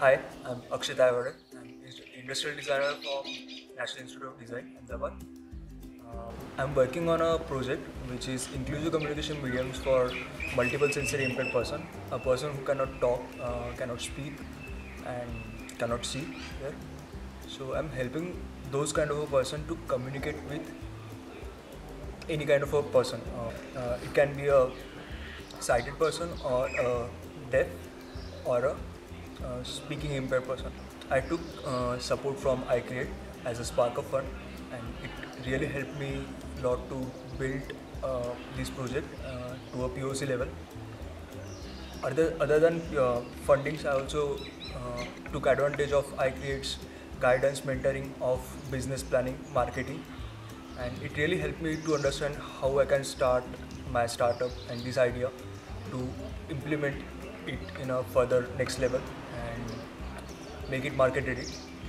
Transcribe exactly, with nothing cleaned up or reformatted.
Hi, I'm Akshit Ayawade. I'm inst- industrial designer from National Institute of Design, Ahmedabad. Um, I'm working on a project which is inclusive communication mediums for multiple sensory impaired person, a person who cannot talk, uh, cannot speak, and cannot see. Here, so I'm helping those kind of a person to communicate with any kind of a person. Uh, uh, it can be a sighted person or a deaf or a uh, speaking impaired person. I took uh, support from iCreate as a spark of fun, and it really helped me a lot to build uh, this project uh, to a P O C level. Other, other than uh, fundings, I also uh, took advantage of iCreate's guidance, mentoring of business planning, marketing, and it really helped me to understand how I can start my startup and this idea to implement it in a further next level and make it market ready.